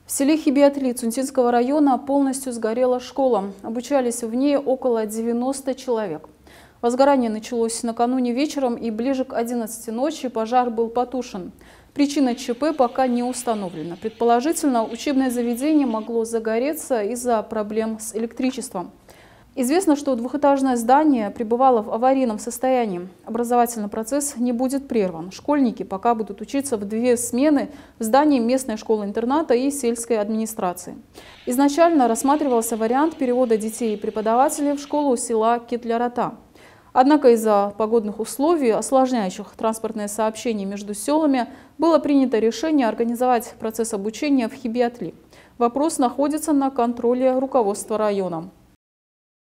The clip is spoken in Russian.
В селе Хибиатли Цунтинского района полностью сгорела школа. Обучались в ней около 90 человек. Возгорание началось накануне вечером, и ближе к 11 ночи пожар был потушен. Причина ЧП пока не установлена. Предположительно, учебное заведение могло загореться из-за проблем с электричеством. Известно, что двухэтажное здание пребывало в аварийном состоянии. Образовательный процесс не будет прерван. Школьники пока будут учиться в 2 смены в здании местной школы-интерната и сельской администрации. Изначально рассматривался вариант перевода детей и преподавателей в школу села Кетлярата. Однако из-за погодных условий, осложняющих транспортное сообщение между селами, было принято решение организовать процесс обучения в Хибиатли. Вопрос находится на контроле руководства района.